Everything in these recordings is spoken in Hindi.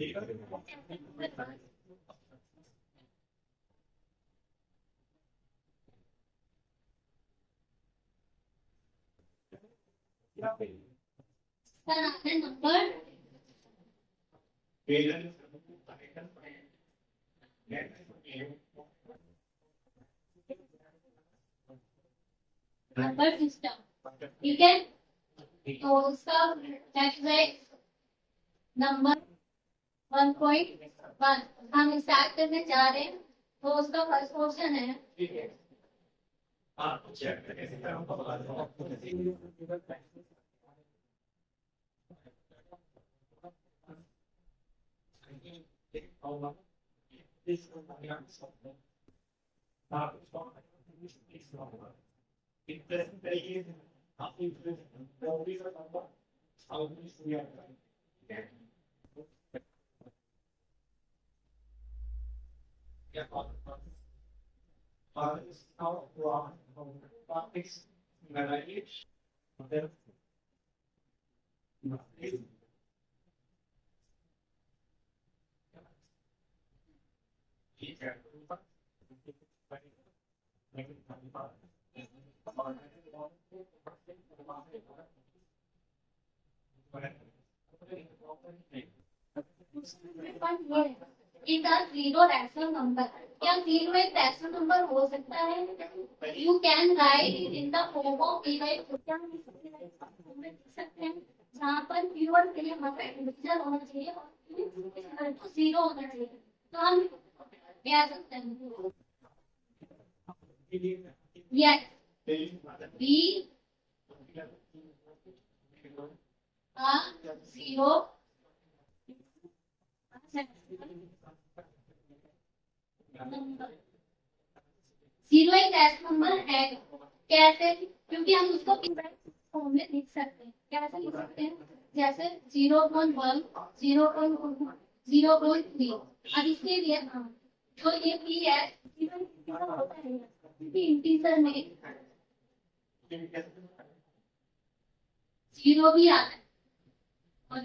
नंबर नंबर सिस्टम, ठीक है। तो उसका नंबर 1.1 हम स्टार्ट करने जा रहे हैं। तो उसका फर्स्ट क्वेश्चन है, is a zero rational number. क्या जीरो एक रैशनल नंबर हो सकता है? You can write it in the form of divide. क्या हम लिख सकते हैं जहाँ पर जीरो और के यहाँ पे इंटीजर होना चाहिए और जीरो होना चाहिए, तो हम कह सकते हैं यस बी जीरो जीरो एक रैशनल नंबर है। कैसे? क्योंकि हम उसको फॉर्म में लिख सकते हैं। कैसे लिख सकते हैं? जैसे 0.1 0.2 0.3। अब इसके लिए जो ये भी है इंटीजर होता है, क्योंकि इंटीजर में जीरो भी आता है और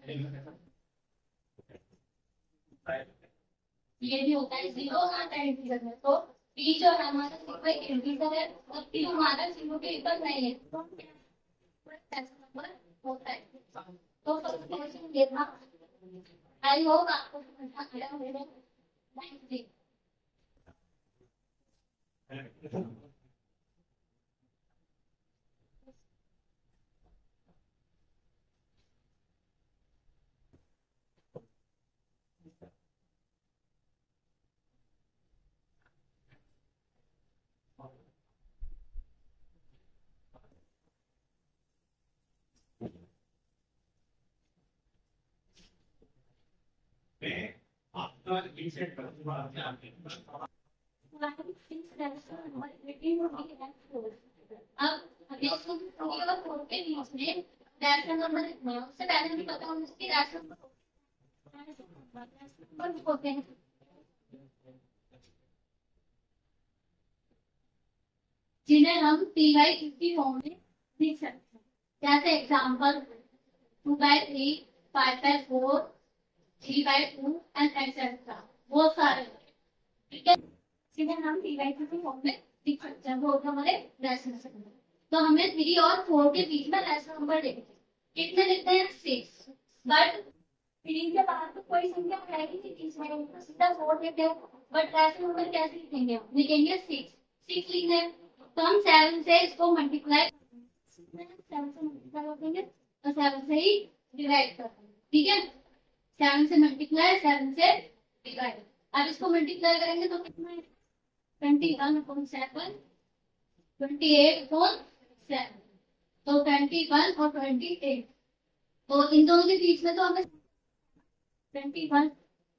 ये भी होता है, जीरो आता है इंटीजर में। तो पी जो है हमारा सिर्फ एक इंटीजर है और पी हमारा जीरो के इक्वल नहीं है, तो नंबर होता है। तो फर्स्ट क्वेश्चन ये था। आई होप आपको समझ आया होगा। Thank you. अब इसको थ्री और फोर के बीच में रैशनल नंबर लिखना है। उससे पहले हमें पता होना चाहिए रैशनल नंबर होते हैं जिन्हें हम पी बाई क्यू की फॉर्म में लिख सकते हैं। जैसे एग्जाम्पल 2/3 5/4 3/2 एंड एक्सेट्रा, वो सारे, ठीक है। जिन्हें हम पी बाई क्यू की फॉर्म में लिख सकते हैं, वो होते हमारे रैशनल नंबर। तो हमें 3 और 4 के बीच में रैशनल नंबर लिखते हैं। कितने लिखते हैं? 6। बट 3 के बाद तो कोई संख्या है ही नहीं बीच में, तो सीधा 4 लेते हैं। बट रैशनल नंबर कैसे लिखेंगे? लिखेंगे 6। 6 लिखने हैं तो हम 7 से इसको मल्टीप्लाई 7 से मल्टीप्लाई कर देंगे तो 7 से ही डिवाइड कर देंगे, ठीक है। 7 से मल्टीप्लाई 7 से डिवाइड। अब इसको मल्टीप्लाई करेंगे तो कितना है? 21/7 28/7। तो 21 और 28, तो इन दोनों के बीच में तो हमें 21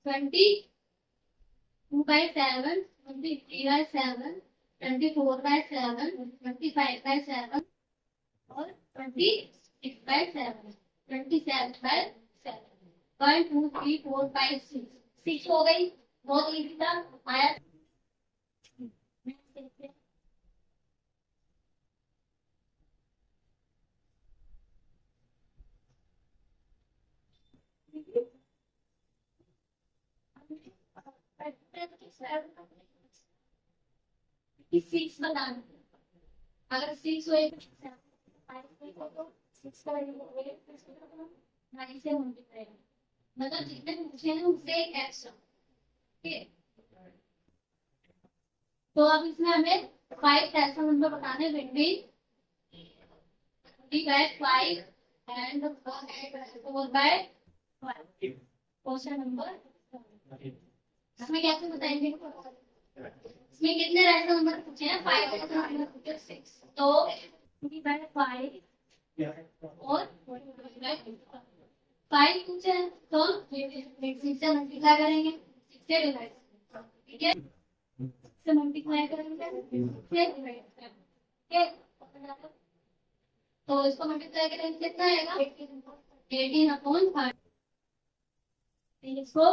22/7 23/7 24/7 25/7 और 26/7 27/7 1 2 3 4 5 6 6 हो गई। बहुत इजी था, आया। सिक्स बताना, अगर सिक्स हो तो सिक्स का नाइन से मल्टीप्लाई, मतलब जितने पूछे हैं उससे एक एक्स्ट्रा। ठीक, तो अब इसमें हमें फाइव ऐसा नंबर बताने बिटवीन 5 and 4/5। क्वेश्चन नंबर, इसमें कैसे बताएंगे? इसमें कितने रैशनल नंबर पूछे हैं? 5 रैशनल नंबर पूछे, 6, तो 3/5 और 5 पूछे हैं तो 6 से मल्टीप्लाई करेंगे, 6 से डिवाइड, ठीक है, से मल्टीप्लाई करेंगे, 6 से डिवाइड, ठीक है, तो इसको मल्टीप्लाई करेंगे कितना आएगा? 18/5। इसको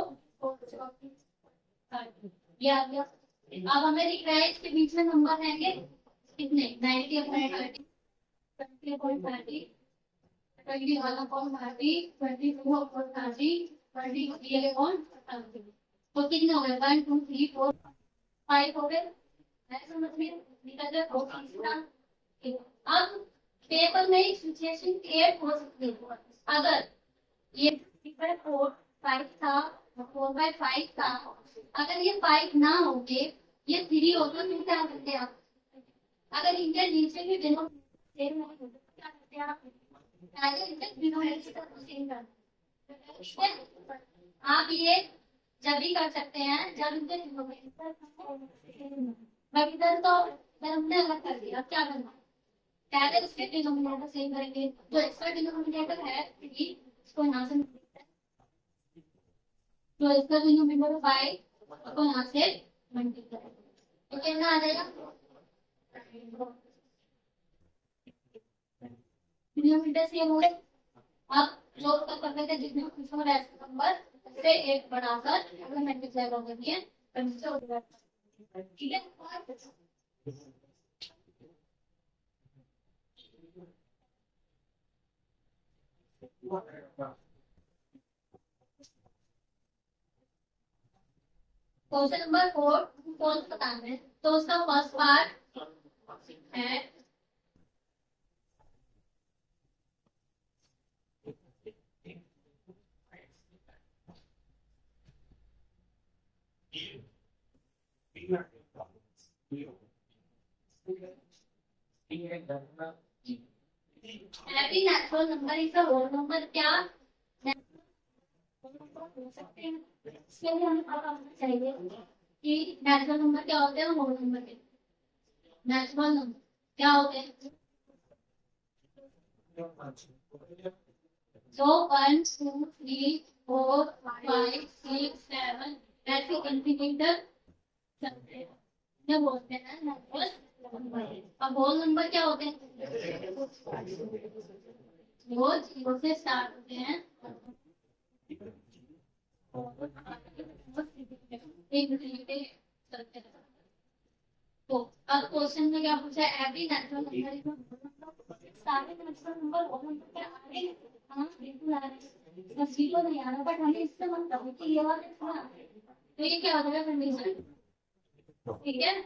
ये आ गया। अब हमें दिख रहा है इसके बीच में नंबर रहेंगे कितने? 90/30, 20/30, 21/30, 22/30, 23/30। तो कितने हो गए? 1 2 3 4 5 हो गए। समझ में निकल गए। अब पेपर में सिचुएशन क्रिएट हो सकती है, अगर ये 4/5 था, 4/5 था, अगर ये 5 ना होके ये 3 होता तो क्या करते आप? अगर इनके नीचे भी सेम नहीं होता तो क्या करते आप? अगर इनके डिनोमिनेटर को सेम कर, आप ये जब भी कर सकते हैं जब इनके डिनोमिनेटर, बट इधर तो हमने अलग कर दिया, क्या करना? पहले उसके डिनोमिनेटर सेम करेंगे, जो इसका डिनोमिनेटर है 3, इसको यहाँ से, तो इसका डिनोमिनेटर 5 को यहाँ से मल्टीप्लाई करेंगे, तो कितना आ जाएगा? डिनोमिनेटर सेम हो गए। अब जो उत्तर करने थे जिसमें कुछ हो रहा है नंबर से एक बढ़ाकर अगर मल्टीप्लाई कर देंगे, ठीक है। क्वेश्चन नंबर 4 फोर्थ बताना है, तो उसका फर्स्ट पार्ट है every natural number is a whole number. क्या हो सकते हैं? इसके लिए हमें पता होना चाहिए कि नेचुरल नंबर क्या होते हैं और होल नंबर क्या। नेचुरल नंबर क्या होते हैं? So 1 2 3 4 5 6 7 ऐसे इंफिनिटर चलते हैं, ये बोलते हैं नेचुरल नंबर। अब होल नंबर क्या होते हैं? वो 0 से स्टार्ट होते हैं, चलते हैं। तो अब क्वेश्चन में क्या पूछा है? एवरी नेचुरल नंबर, सारे नेचुरल नंबर होल नंबर क्या आ रहे हैं? हाँ बिल्कुल आ रहे हैं, बस जीरो नहीं आ रहा, बट हमें इससे मतलब कि ये वाले थोड़ा, तो ये क्या हो जाएगा कंडीशन, ठीक है।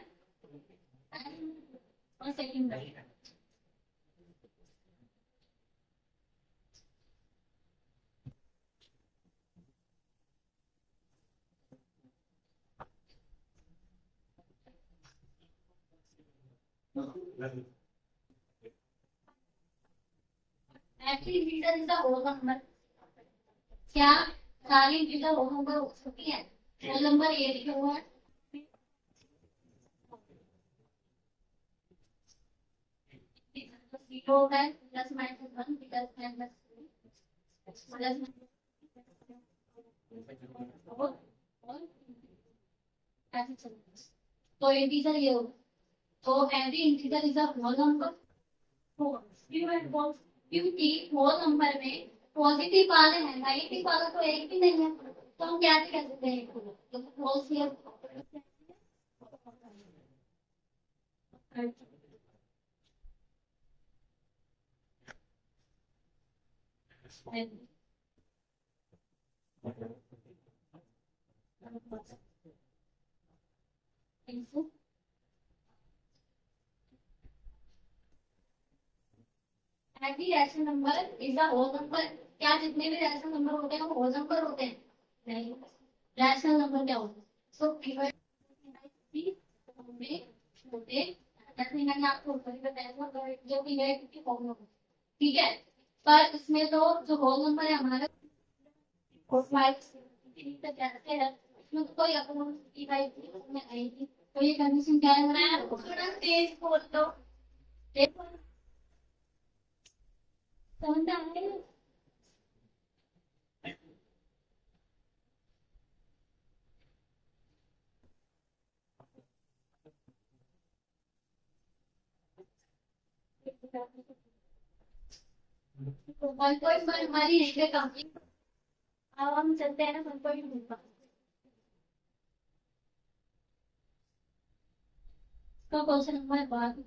और second every integer is the whole number. क्या सारी इंटीजर होल नंबर हो सकती है? होल नंबर ये लिखा हुआ है, जीरो होगा plus minus 1 plus minus plus, ऐसे चलता, तो इंटीजर ये होगा। तो every integer is a whole number. क्योंकि होल नंबर में पॉजिटिव वाले हैं, नेगेटिव वाला तो एक भी नहीं है, तो हम कैसे कह सकते हैं? तो होल से every rational number is a whole number. क्या जितने भी रैशनल नंबर होते हैं वो होल नंबर होते हैं? नहीं। रैशनल नंबर क्या होता है? सो गिवन में होते, जैसे मैंने आपको ऊपर ही बताया था जो कि है की फॉर्म में, ठीक है। पर इसमें तो जो होल नंबर है हमारा 4 5 तक कैसे है, इसमें तो कोई अकाउंट की टाइप में आएगी। तो ये कंडीशन क्या है? मैं थोड़ा तेज बोल दो। समझ में आ रहा है? तो 1.1 हमारी रेलवे कंपनी। अब हम चलते हैं ना 1.2 का। इसका क्वेश्चन नंबर 12।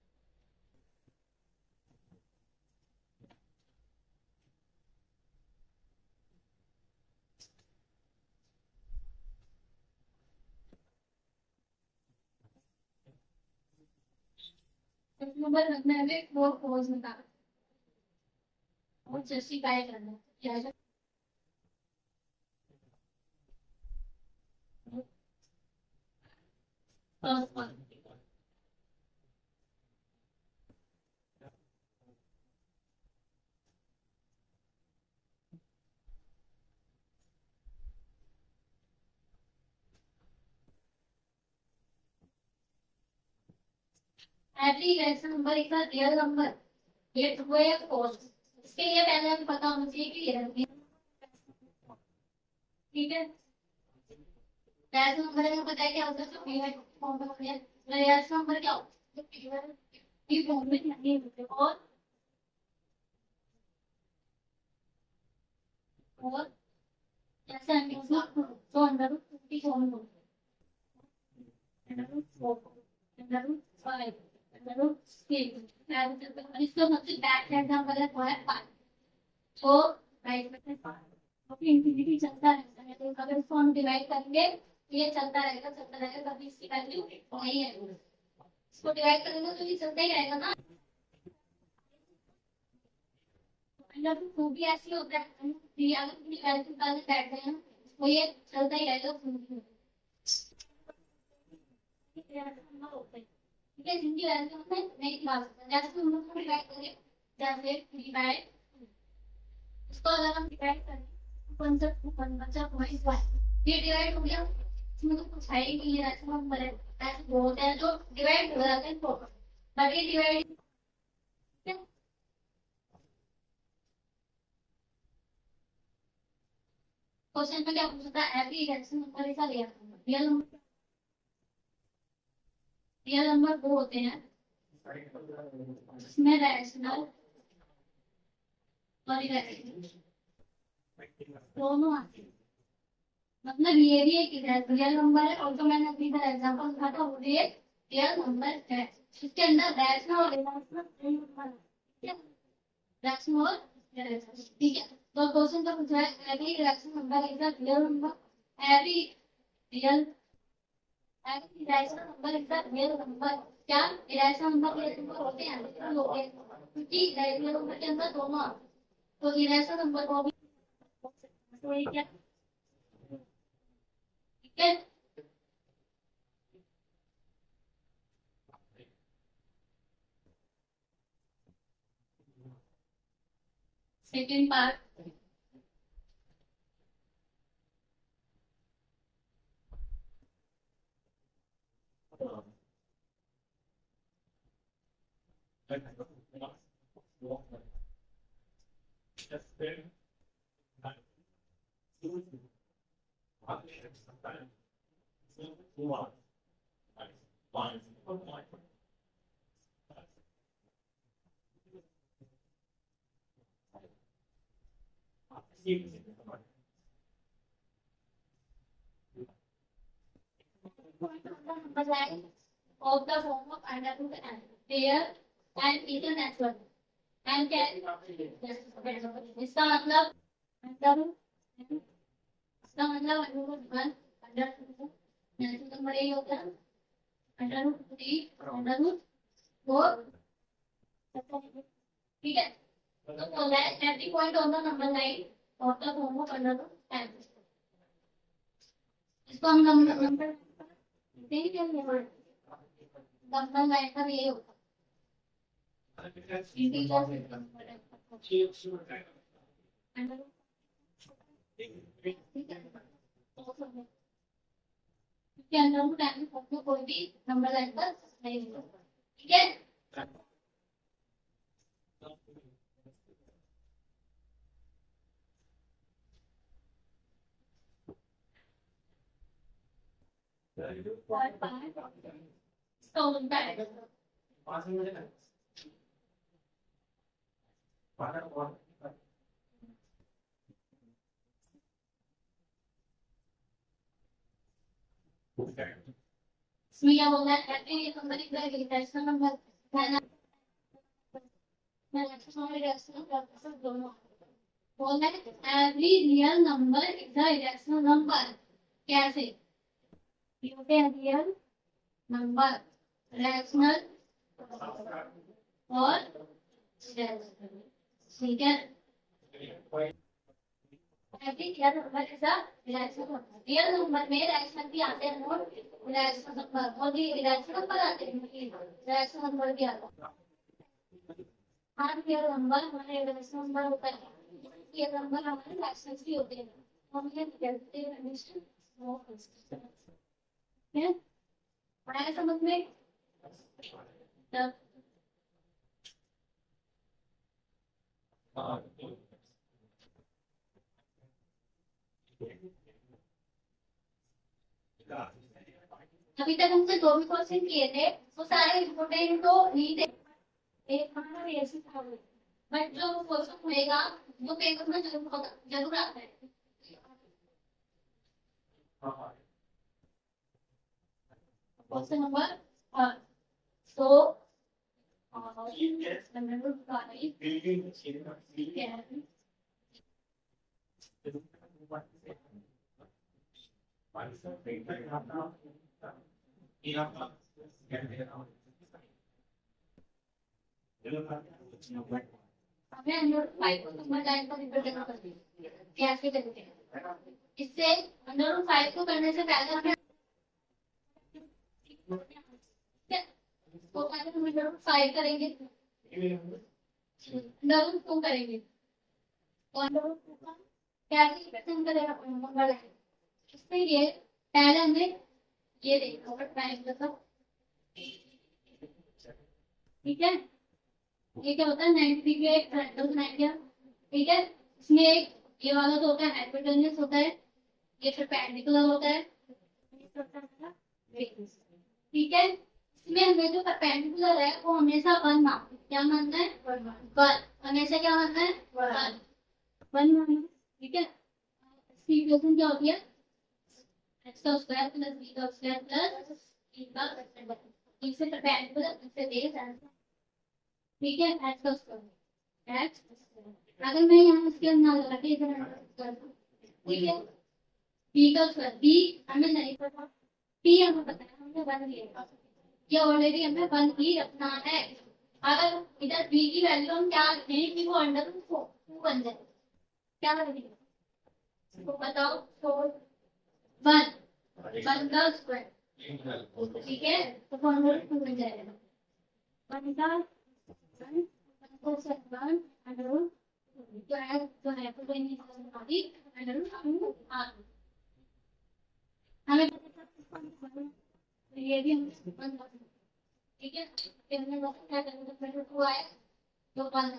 नंबर रखना है फोर फोर्स निकाल और जस्टिफाई करना है क्या है? First one. Every rational number is a real number. ये ट्रू है या फॉल्स? इसके लिए पहले हमें पता होना चाहिए कि ये ठीक है। रैशनल नंबर हमें पता है क्या होता है, जो पीरियड फॉर्म में होते हैं। रैशनल नंबर क्या होता है? जो पीरियड की फॉर्म में नहीं होते। और जैसे हम तो अंडर रूट 2 की फॉर्म में होते हैं। Under root 4, under root 5, under root 6। और इसका सबसे बैक एग्जांपल है 5। तो राइट में 5 क्योंकि इंफिनिटी चलता रहता है, तो अगर इसको हम डिवाइड करेंगे ये चलता रहेगा, कभी इसकी वैल्यू नहीं है। इसको डिवाइड करेंगे तो ये चलता ही रहेगा ना। अंडर रूट 2 भी ऐसे होता है, अगर अपनी वैल्यू निकालने बैठते हैं तो ये चलता ही रहेगा। ठीक है, जिनकी वैल्यू हमें नहीं निकाल सकते, जैसे हम लोग डिवाइड करें, जैसे डिवाइड, इसको अगर हम डिवाइड करें 1 बचा 0.1, ये डिवाइड हो गया। इसमें तो कुछ है ही नहीं है, ऐसे नंबर है, ऐसे बोलते हैं जो डिवाइड हो जाते हैं तो, बट ये डिवाइड क्वेश्चन में क्या पूछता है? Every rational number is a real number. Real number वो होते हैं जिसमें रैशनल और इरेशनल दोनों आते हैं। मतलब ये भी एक रियल नंबर है, और जो मैंने अभी का एग्जांपल दिखा था वो भी एक रियल नंबर है। इसके अंदर रैशनल और इरेशनल, रैशनल और इरेशनल, ठीक है। तो क्वेश्चन का पूछ रहा है every rational number is a real number. Every real every rational number is a real number. क्या इरेशनल नंबर रियल नंबर होते हैं? बिल्कुल होते हैं, क्योंकि रियल नंबर के अंदर दोनों आते हैं। तो इरेशनल नंबर को भी, तो ये क्या, ठीक है। Second part, of the form of under root n, where n is a natural n क्या है? इसका मतलब अंडर रूट, इसका मतलब under root 1 under root 2 natural number यही होता है। √3/√4, ठीक है। तो बोला है every point on the number line of the form of √10, इसको हम नंबर लाइन का ये होगा के अंदर टाइम को कोई भी नंबर लाइन पर नहीं होगा, ठीक है। इसमें क्या बोलना है every number is a irrational number, दोनों बोलना है every real number is a irrational number, कैसे रियल नंबर रैशनल और ठीक है। Real number is a rational number, real number में रैशनल भी आते हैं और रैशनल नंबर और इरेशनल नंबर आते हैं, रैशनल नंबर भी आता है। हर रियल नंबर हमारे इरेशनल नंबर होता है, रियल नंबर हमारे रैशनल भी होते हैं, हम ये कहते हैं पढ़ाया समझ में। तब अभी तक हमसे दो भी क्वेश्चन किए थे, वो सारे इम्पोर्टेंट तो नहीं थे, एक हमारा ऐसे था, बट जो क्वेश्चन होएगा वो पेपर में जरूर आता है। क्वेश्चन नंबर सो हमें अंडर 5 को नंबर लाइन पर रिप्रेजेंट करते हैं, कैसे करते हैं। इससे अंडर 5 को करने से पहले हमें तो पहले हम अंडर 5 करेंगे, अंडर 2 करेंगे, तो अंडर 2 का कैसे रिप्रेजेंट करेगा नंबर लाइन, इससे ये पहले हमें ये देखना होगा प्राइम मतलब, ठीक है। ये क्या होता है 90 डिग्री एक रैंडम बनाया गया, ठीक है। इसमें एक ये वाला तो होता है हाइपोटेन्यूस होता है, ये परपेंडिकुलर होता है, ठीक है। इसमें हमें जो परपेंडिकुलर है वो हमेशा 1 मानना, क्या मानना है 1, हमेशा क्या मानना है 1 मानना, ठीक है। इसकी इक्वेशन क्या होती है x का स्क्वायर प्लस b का स्क्वायर प्लस c का स्क्वायर, इससे परपेंडिकुलर इससे बेस आंसर, ठीक है। x का स्क्वायर x, अगर मैं यहाँ इसके अंदर लगा के इधर ठीक है, b का स्क्वायर b हमें नहीं पता, p हमें पता है, हमने बन लिया, ये ऑलरेडी हमें बन ही रखना है। अगर इधर b की वैल्यू हम क्या रखें कि वो अंडर 2 बन जाए, क्या लगेगा तो बताओ, 1 का स्क्वायर, ठीक है, तो फॉर्मूला 2 बन जाएगा 1 का स्क्वायर अंडर तो है तो कोई नहीं आदि अंडर 2 आ, हमें ये भी हम ठीक है, फिर हमने क्या करना है 2 आया तो 1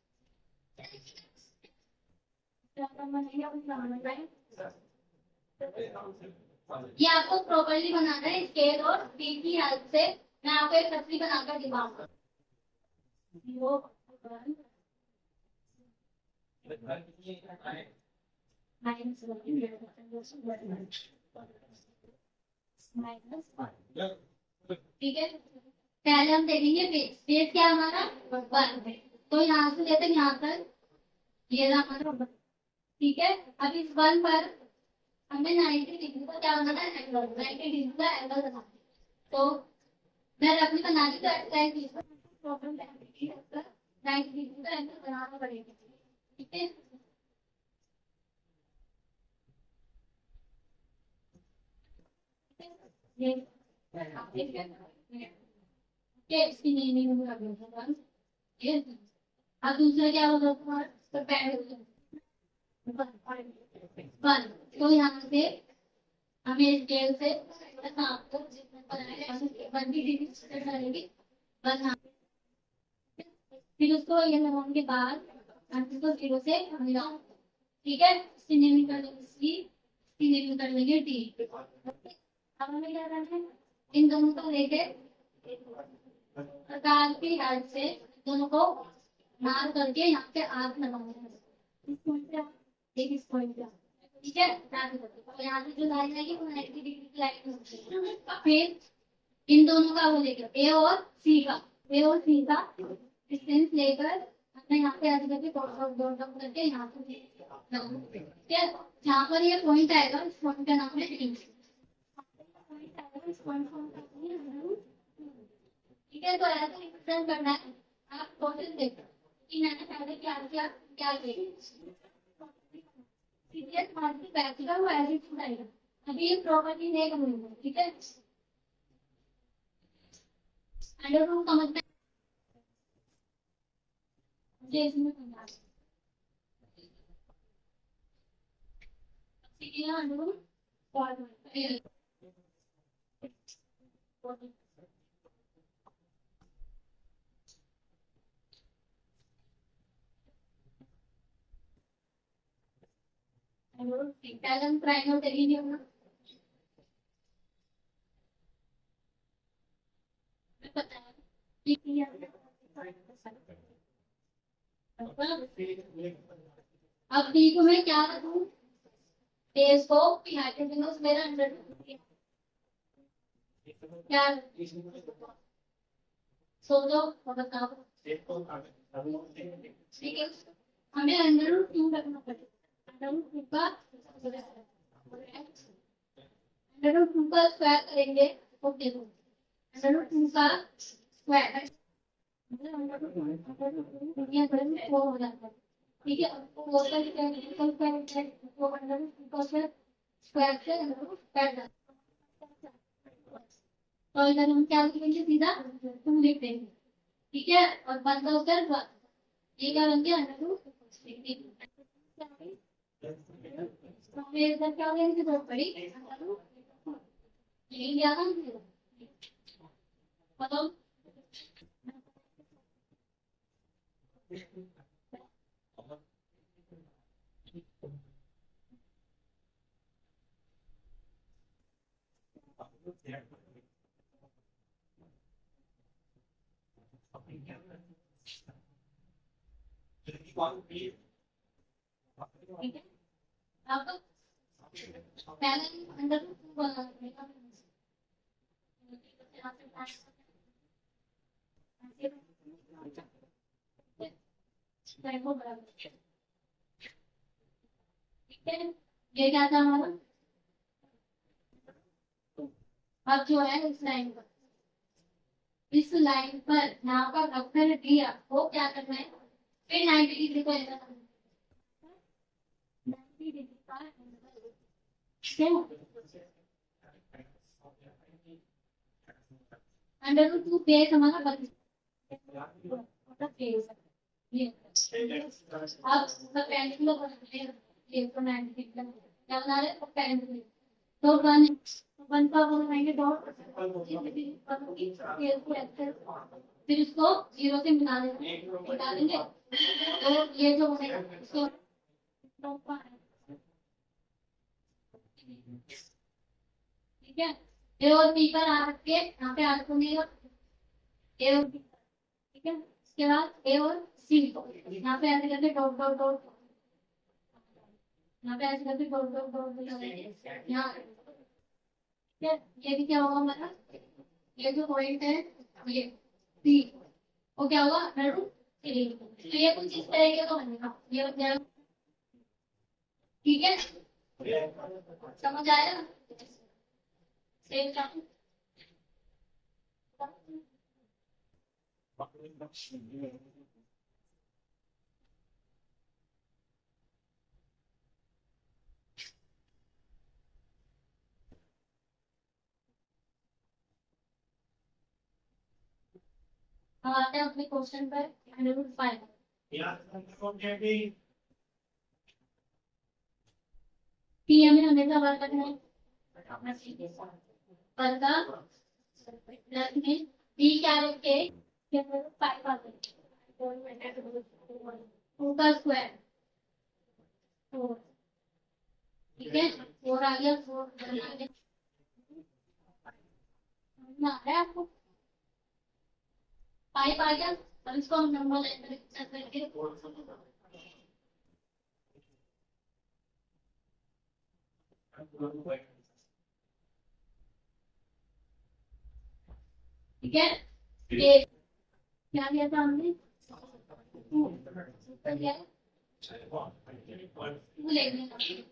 ये आपको प्रॉपर्ली बनाना है स्केल और बी की हेल्प से, मैं आपको एक तस्वीर बनाकर दिखाऊंगा। ठीक है, पहले हम देखेंगे बेस, बेस क्या हमारा 1, तो यहाँ से लेते यहाँ तक ये हमारा, ठीक है। अब इस 1 पर हमें 90 डिग्री का क्या बनाना है एंगल, 90 डिग्री का एंगल बनाना है, तो मैं अपनी बनानी तो एक्सरसाइज प्रॉब्लम 90 डिग्री का एंगल बनाना पड़ेगा, ठीक है। ये इसकी नहीं होगा ये। अब दूसरा क्या होगा तुम्हारा, तो वन। तो यहाँ से हमें स्केल से आपको वन की डिग्री सेट करेंगे, वन। फिर उसको ये लगाने के बाद इसको जीरो से मिलाओ, ठीक है। इसकी नेमिंग कर लेंगे इसकी नेमिंग कर लेंगे डी। अब हमें क्या करना है, इन दोनों को लेके प्रकार की हेल्प से दोनों को मार करके यहाँ पे आग लगाना है। इस पॉइंट पे एक इस पॉइंट पे, ठीक है। तो यहाँ से जो लाइन आएगी वो 90 डिग्री की लाइन होगी। फिर इन दोनों का वो लेकर ए और सी का डिस्टेंस लेकर हमने यहाँ पे ऐसे करके डॉट डॉट करके यहाँ पे ठीक है। जहाँ पर ये पॉइंट आएगा इस पॉइंट का नाम है डी। ठीक है। तो ऐसे रिप्रेजेंट करना है। आप क्वेश्चन देखो कि मैंने पहले क्या किया क्या सीरियस मार्क की बैच का वो ऐसे छुड़ाएगा। अभी ये प्रॉपर्टी नहीं करूंगा, ठीक है। अंडर रूट समझना मुझे इसमें समझा अंडर रूट टैलेंट ट्रायंगल करिए होगा। पता है अब डी को मैं क्या रखूं, बेस को हाइपोटेन्यूज मेरा अंडर क्या सोचो और बताओ, ठीक है। हमें अंडर रूट क्यों रखना पड़ेगा, अंडर रूट टू का स्क्वायर करेंगे। ओके, अंडर रूट टू का स्क्वायर वो हो जाता है, ठीक है। वो स्क्वायर से काट जाता है। तो इधर हम क्या लिखेंगे, सीधा टू लिख देंगे, ठीक है। और बंद होकर ये क्या बन गया, अंडर रूट हमें इधर क्या लेंगे, बहुत बड़ी यही क्या ना बताओ। ठीक है। अब पहले अंडर रूट ठीक है। ये क्या था हमारा, अब जो है इस लाइन पर यहाँ पर अक्षर डी आपको क्या करना है, फिर 90 डिग्री को ऐसा करना है, 90 डिग्री का अंडर रूट टू बेस हमारा बन ये अब पेंडुलम बनाते हैं, ये तो 90 डिग्री क्या बना रहे हैं पेंडुलम। तो वन का वो बनाएंगे डॉट, फिर इसको जीरो से मिला देंगे। तो ये जो बनेगा इसको ठीक है। ए और बी पर आ रख के यहाँ पे आ रखूंगी ए और बी, ठीक है। इसके बाद ए और सी यहाँ पे ऐसे करके डॉट डॉट डॉट, यहाँ पे ऐसे करके डॉट डॉट डॉट यहाँ, ठीक है। ये भी क्या होगा हमारा, ये जो पॉइंट है ये सी, वो क्या होगा अंडर रूट थ्री। तो ये कुछ इस तरीके का बनेगा, ये हो जाएगा, ठीक है। समझ आया, सेम आते हैं अपने क्वेश्चन पर। 105 पी हमें हमेशा वर्क करना है पर का प्लस में डी क्या रखे 5 आते हैं 2 का स्क्वायर 4 ठीक है 4 आ गया 4 आ गया ना है आपको 5 आ गया और इसको हम नंबर करके ठीक है ये क्या लिया था हमने ऊपर क्या लेंगे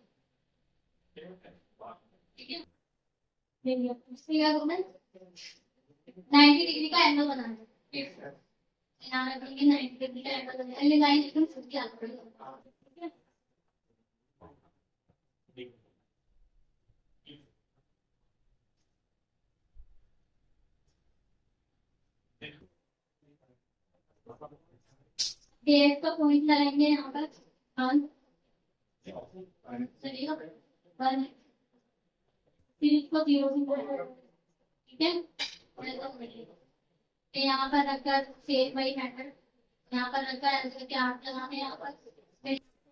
ठीक है लेंगे उससे क्या करना है 90 डिग्री का एंगल बनाना है यहाँ रखेंगे 90 डिग्री का एंगल बनाना है लाइन एकदम सीधी आ रही है डेढ़ का पॉइंट लगाएंगे यहाँ पर चलिएगा फिर इसको 0 से ठीक है यहाँ पर रखकर सेव वही मैटर यहाँ पर रखकर ऐसे क्या लगाने यहाँ पर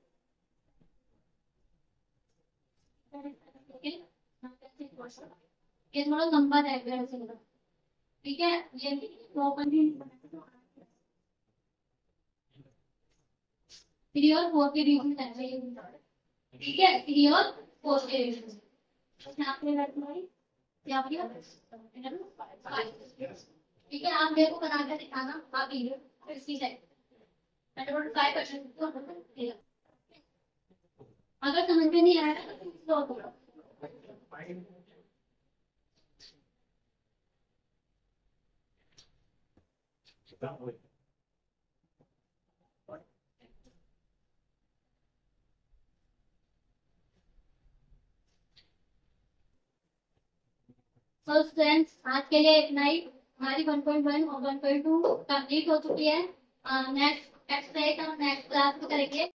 ये थोड़ा लंबा रहेगा ठीक है ये थ्री और 4 के डिवीजन करना ठीक है 3 और 4 के डिवीजन यहाँ पे रखना है यहाँ पे ठीक है आप मेरे को बना कर दिखाना आप वीडियो इसी से 5% अगर समझ में नहीं आया तो तो स्टूडेंट्स आज के लिए इतना ही हमारी 1.1 और 1.2 कंप्लीट हो चुकी है नेक्स्ट एक्सरसाइज हम नेक्स्ट क्लास में करेंगे